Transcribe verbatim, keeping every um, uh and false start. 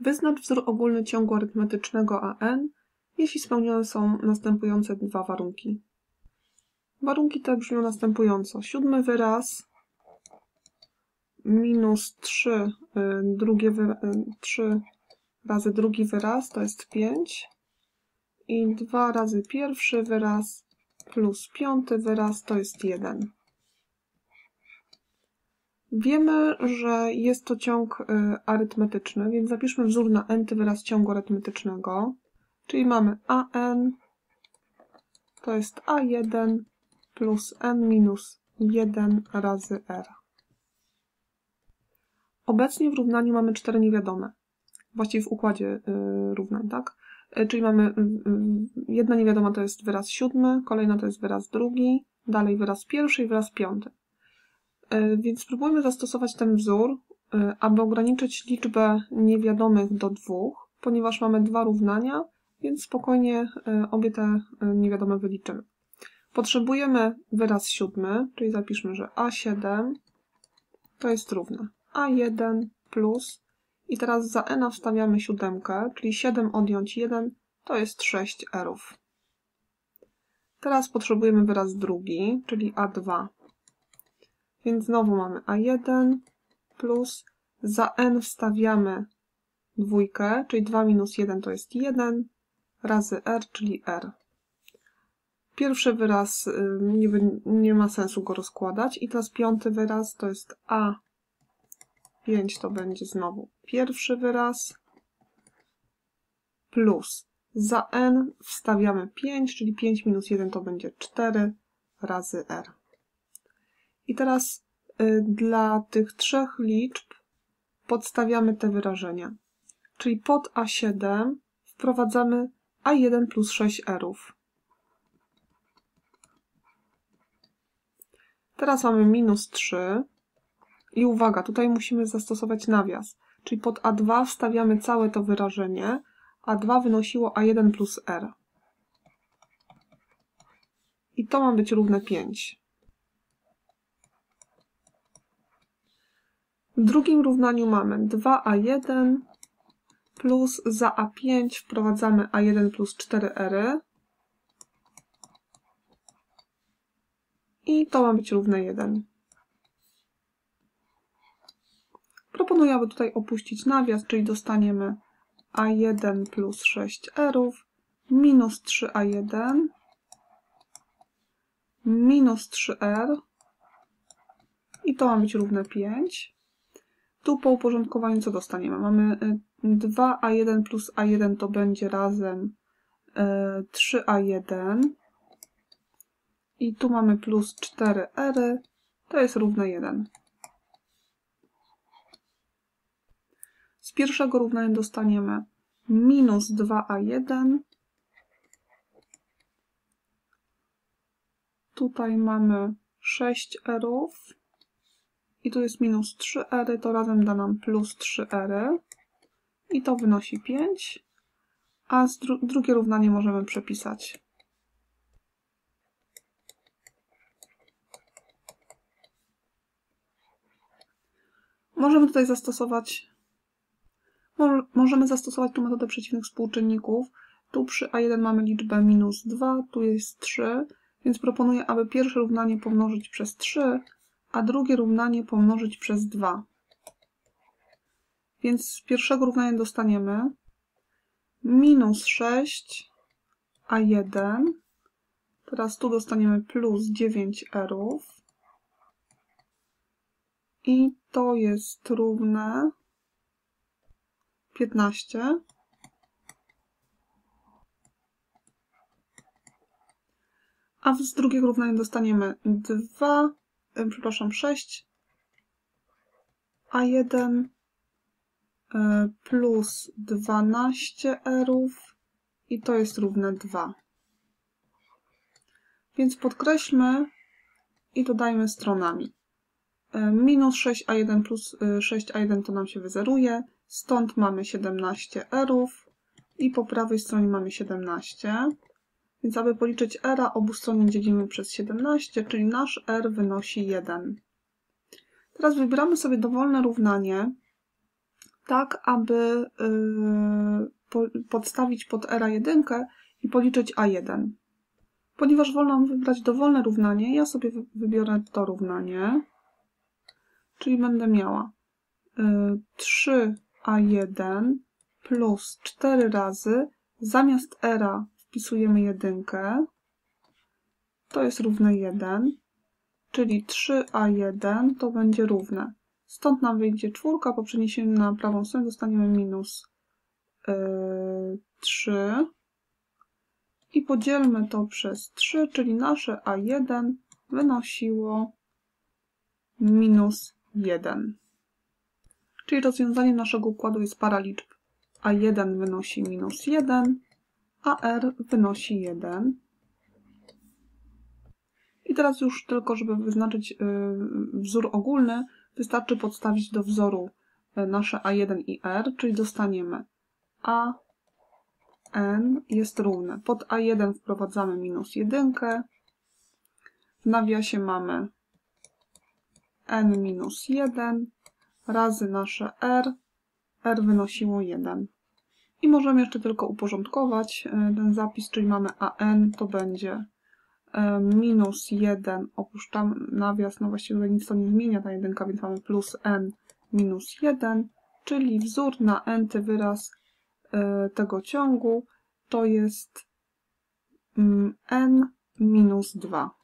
Wyznacz wzór ogólny ciągu arytmetycznego a n, jeśli spełnione są następujące dwa warunki. Warunki te brzmią następująco. Siódmy wyraz minus trzy, drugie wyra trzy razy drugi wyraz to jest pięć i dwa razy pierwszy wyraz plus piąty wyraz to jest jeden. Wiemy, że jest to ciąg arytmetyczny, więc zapiszmy wzór na n-ty wyraz ciągu arytmetycznego, czyli mamy an to jest a jeden plus n minus jeden razy r. Obecnie w równaniu mamy cztery niewiadome, właściwie w układzie y, równań, tak? Y, czyli mamy y, y, jedna niewiadoma to jest wyraz siódmy, kolejna to jest wyraz drugi, dalej wyraz pierwszy i wyraz piąty. Y, więc spróbujmy zastosować ten wzór, y, aby ograniczyć liczbę niewiadomych do dwóch, ponieważ mamy dwa równania, więc spokojnie y, obie te y, niewiadome wyliczymy. Potrzebujemy wyraz siódmy, czyli zapiszmy, że a siedem to jest równe a jeden plus i teraz za n wstawiamy siódemkę, czyli siedem odjąć jeden to jest sześć erów. Teraz potrzebujemy wyraz drugi, czyli a dwa. Więc znowu mamy a jeden plus za n wstawiamy dwójkę, czyli dwa minus jeden to jest jeden razy r, czyli r. Pierwszy wyraz nie, nie ma sensu go rozkładać i teraz piąty wyraz to jest a pięć, to będzie znowu pierwszy wyraz plus za n wstawiamy pięć, czyli pięć minus jeden to będzie cztery razy r. I teraz y, dla tych trzech liczb podstawiamy te wyrażenia, czyli pod a siedem wprowadzamy a jeden plus sześć erów. Teraz mamy minus trzy i uwaga, tutaj musimy zastosować nawias, czyli pod a dwa wstawiamy całe to wyrażenie, a dwa wynosiło a jeden plus r. I to ma być równe pięć. W drugim równaniu mamy dwa a jeden plus za a pięć wprowadzamy a jeden plus cztery ery. I to ma być równe jeden. Proponuję, aby tutaj opuścić nawias, czyli dostaniemy a jeden plus sześć erów minus trzy a jeden minus trzy r i to ma być równe pięć. Tu po uporządkowaniu co dostaniemy? Mamy dwa a jeden plus a jeden to będzie razem trzy a jeden i tu mamy plus cztery ery, to jest równe jeden. Z pierwszego równania dostaniemy minus dwa a jeden. Tutaj mamy sześć erów. I tu jest minus trzy ery, to razem da nam plus trzy ery. I to wynosi pięć. A z dru drugie równanie możemy przepisać. Możemy tutaj zastosować Możemy zastosować tu metodę przeciwnych współczynników. Tu przy a jeden mamy liczbę minus dwa, tu jest trzy, więc proponuję, aby pierwsze równanie pomnożyć przez trzy, a drugie równanie pomnożyć przez dwa. Więc z pierwszego równania dostaniemy minus sześć a jeden, teraz tu dostaniemy plus dziewięć erów i to jest równe piętnaście. A z drugiego równania dostaniemy dwa, przepraszam, sześć a jeden plus dwanaście erów i to jest równe dwa. Więc podkreślmy i dodajmy stronami. Minus sześć a jeden plus sześć a jeden to nam się wyzeruje. Stąd mamy siedemnaście erów i po prawej stronie mamy siedemnaście. Więc aby policzyć r, obustronnie dzielimy przez siedemnaście, czyli nasz r wynosi jeden. Teraz wybieramy sobie dowolne równanie, tak aby yy, podstawić pod R A jeden i policzyć A jeden. Ponieważ wolno nam wybrać dowolne równanie, ja sobie wybiorę to równanie, czyli będę miała trzy A jeden plus cztery razy, zamiast R A wpisujemy jedynkę, to jest równe jeden, czyli trzy A jeden to będzie równe. Stąd nam wyjdzie czwórka, po przeniesieniu na prawą stronę dostaniemy minus yy, trzy. I podzielmy to przez trzy, czyli nasze A jeden wynosiło minus jeden. Czyli rozwiązaniem naszego układu jest para liczb. A jeden wynosi minus jeden, a R wynosi jeden. I teraz już tylko, żeby wyznaczyć wzór ogólny, wystarczy podstawić do wzoru nasze A jeden i R, czyli dostaniemy A n jest równe. Pod A jeden wprowadzamy minus jeden. W nawiasie mamy n minus jeden razy nasze r. R wynosiło jeden. I możemy jeszcze tylko uporządkować ten zapis, czyli mamy A n to będzie minus jeden, opuszczamy nawias, no właściwie tutaj nic to nie zmienia, ta jedynka, więc mamy plus n minus jeden, czyli wzór na n-ty wyraz tego ciągu to jest n minus dwa.